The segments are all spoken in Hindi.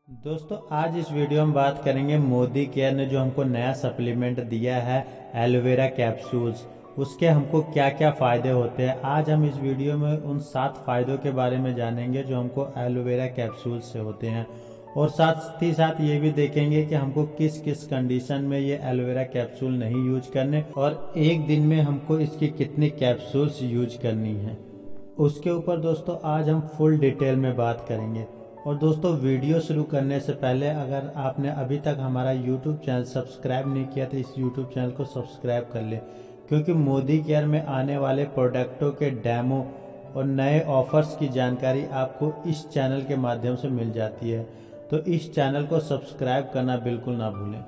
दोस्तों आज इस वीडियो में बात करेंगे मोदी केयर ने जो हमको नया सप्लीमेंट दिया है एलोवेरा कैप्सूल्स, उसके हमको क्या क्या फ़ायदे होते हैं। आज हम इस वीडियो में उन 7 फ़ायदों के बारे में जानेंगे जो हमको एलोवेरा कैप्सूल्स से होते हैं, और साथ ही साथ ये भी देखेंगे कि हमको किस किस कंडीशन में ये एलोवेरा कैप्सूल नहीं यूज करने और एक दिन में हमको इसकी कितनी कैप्सूल्स यूज करनी है, उसके ऊपर दोस्तों आज हम फुल डिटेल में बात करेंगे। और दोस्तों वीडियो शुरू करने से पहले अगर आपने अभी तक हमारा YouTube चैनल सब्सक्राइब नहीं किया तो इस YouTube चैनल को सब्सक्राइब कर ले, क्योंकि मोदी केयर में आने वाले प्रोडक्टों के डेमो और नए ऑफर्स की जानकारी आपको इस चैनल के माध्यम से मिल जाती है। तो इस चैनल को सब्सक्राइब करना बिल्कुल ना भूलें।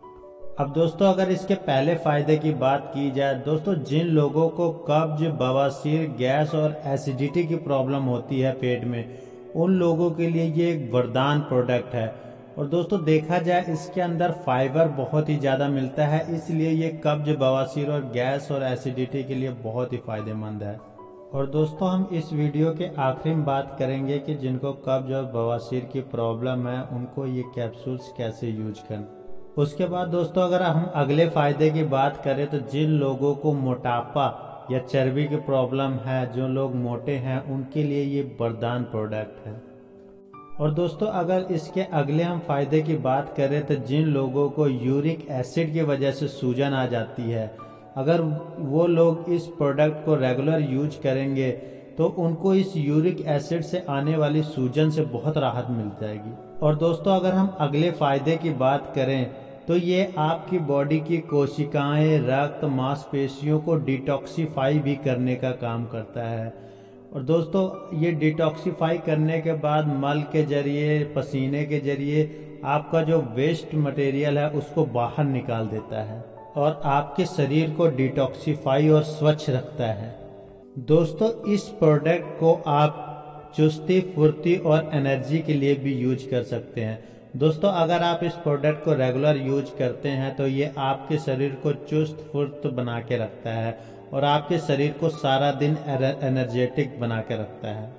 अब दोस्तों अगर इसके पहले फायदे की बात की जाए, दोस्तों जिन लोगों को कब्ज, बवासीर, गैस और एसिडिटी की प्रॉब्लम होती है पेट में, उन लोगों के लिए ये एक वरदान प्रोडक्ट है। और दोस्तों देखा जाए इसके अंदर फाइबर बहुत ही ज़्यादा मिलता है, इसलिए ये कब्ज, बवासीर और गैस और एसिडिटी के लिए बहुत ही फायदेमंद है। और दोस्तों हम इस वीडियो के आखिरी में बात करेंगे कि जिनको कब्ज और बवासीर की प्रॉब्लम है उनको ये कैप्सूल्स कैसे यूज करें। उसके बाद दोस्तों अगर हम अगले फायदे की बात करें तो जिन लोगों को मोटापा या चर्बी की प्रॉब्लम है, जो लोग मोटे हैं, उनके लिए ये वरदान प्रोडक्ट है। और दोस्तों अगर इसके अगले हम फायदे की बात करें तो जिन लोगों को यूरिक एसिड की वजह से सूजन आ जाती है, अगर वो लोग इस प्रोडक्ट को रेगुलर यूज करेंगे तो उनको इस यूरिक एसिड से आने वाली सूजन से बहुत राहत मिल जाएगी। और दोस्तों अगर हम अगले फायदे की बात करें तो ये आपकी बॉडी की कोशिकाएं, रक्त, मांसपेशियों को डिटॉक्सिफाई भी करने का काम करता है। और दोस्तों ये डिटॉक्सिफाई करने के बाद मल के जरिए, पसीने के जरिए आपका जो वेस्ट मटेरियल है उसको बाहर निकाल देता है और आपके शरीर को डिटॉक्सिफाई और स्वच्छ रखता है। दोस्तों इस प्रोडक्ट को आप चुस्ती, फुर्ती और एनर्जी के लिए भी यूज कर सकते हैं। दोस्तों अगर आप इस प्रोडक्ट को रेगुलर यूज करते हैं तो ये आपके शरीर को चुस्त फुर्त बना के रखता है और आपके शरीर को सारा दिन एनर्जेटिक बना के रखता है।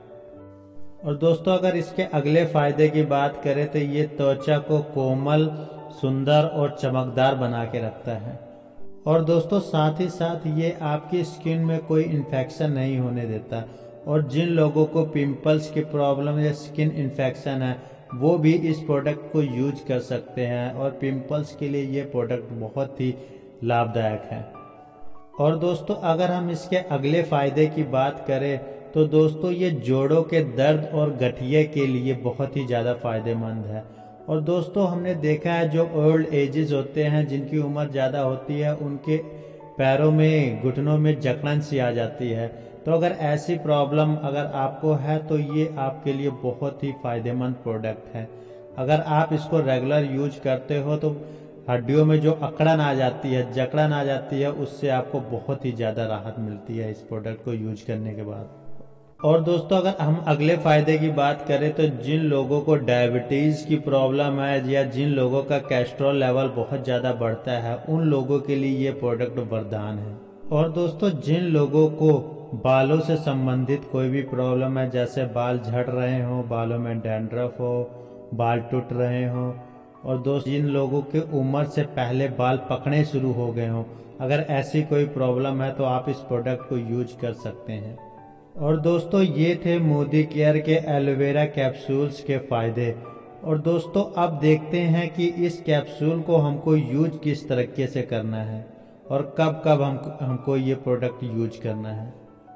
और दोस्तों अगर इसके अगले फायदे की बात करें तो ये त्वचा को कोमल, सुंदर और चमकदार बना के रखता है। और दोस्तों साथ ही साथ ये आपकी स्किन में कोई इन्फेक्शन नहीं होने देता। और जिन लोगों को पिंपल्स की प्रॉब्लम या स्किन इन्फेक्शन है वो भी इस प्रोडक्ट को यूज कर सकते हैं, और पिंपल्स के लिए ये प्रोडक्ट बहुत ही लाभदायक है। और दोस्तों अगर हम इसके अगले फायदे की बात करें तो दोस्तों ये जोड़ों के दर्द और गठिए के लिए बहुत ही ज़्यादा फायदेमंद है। और दोस्तों हमने देखा है जो ओल्ड एजेस होते हैं, जिनकी उम्र ज़्यादा होती है, उनके पैरों में, घुटनों में जकड़न सी आ जाती है। तो अगर ऐसी प्रॉब्लम अगर आपको है तो ये आपके लिए बहुत ही फायदेमंद प्रोडक्ट है। अगर आप इसको रेगुलर यूज करते हो तो हड्डियों में जो अकड़न आ जाती है, जकड़न आ जाती है, उससे आपको बहुत ही ज़्यादा राहत मिलती है इस प्रोडक्ट को यूज करने के बाद। और दोस्तों अगर हम अगले फायदे की बात करें तो जिन लोगों को डायबिटीज़ की प्रॉब्लम है या जिन लोगों का कोलेस्ट्रॉल लेवल बहुत ज़्यादा बढ़ता है, उन लोगों के लिए ये प्रोडक्ट वरदान है। और दोस्तों जिन लोगों को बालों से संबंधित कोई भी प्रॉब्लम है, जैसे बाल झड़ रहे हो, बालों में डैंड्रफ हो, बाल टूट रहे हो, और दोस्तों जिन लोगों के उम्र से पहले बाल पकने शुरू हो गए हो, अगर ऐसी कोई प्रॉब्लम है तो आप इस प्रोडक्ट को यूज कर सकते हैं। और दोस्तों ये थे मोदी केयर के एलोवेरा कैप्सूल्स के फायदे। और दोस्तों अब देखते हैं कि इस कैप्सूल को हमको यूज किस तरीके से करना है और कब कब हमको ये प्रोडक्ट यूज करना है।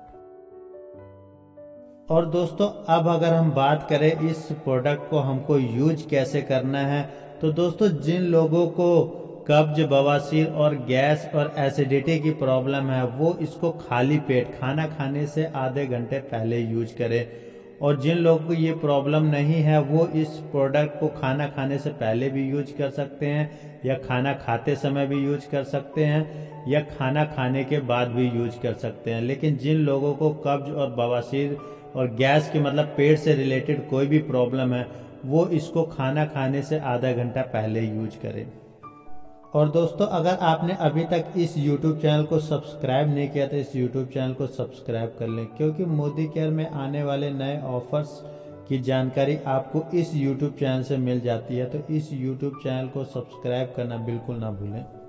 और दोस्तों अब अगर हम बात करें इस प्रोडक्ट को हमको यूज कैसे करना है, तो दोस्तों जिन लोगों को कब्ज, बवासीर और गैस और एसिडिटी की प्रॉब्लम है वो इसको खाली पेट खाना खाने से आधे घंटे पहले यूज करें। और जिन लोगों को ये प्रॉब्लम नहीं है वो इस प्रोडक्ट को खाना खाने से पहले भी यूज कर सकते हैं, या खाना खाते समय भी यूज कर सकते हैं, या खाना खाने के बाद भी यूज कर सकते हैं। लेकिन जिन लोगों को कब्ज और बवासीर और गैस की मतलब पेट से रिलेटेड कोई भी प्रॉब्लम है वो इसको खाना खाने से आधा घंटा पहले यूज करें। और दोस्तों अगर आपने अभी तक इस YouTube चैनल को सब्सक्राइब नहीं किया तो इस YouTube चैनल को सब्सक्राइब कर लें, क्योंकि मोदी केयर में आने वाले नए ऑफर्स की जानकारी आपको इस YouTube चैनल से मिल जाती है। तो इस YouTube चैनल को सब्सक्राइब करना बिल्कुल ना भूलें।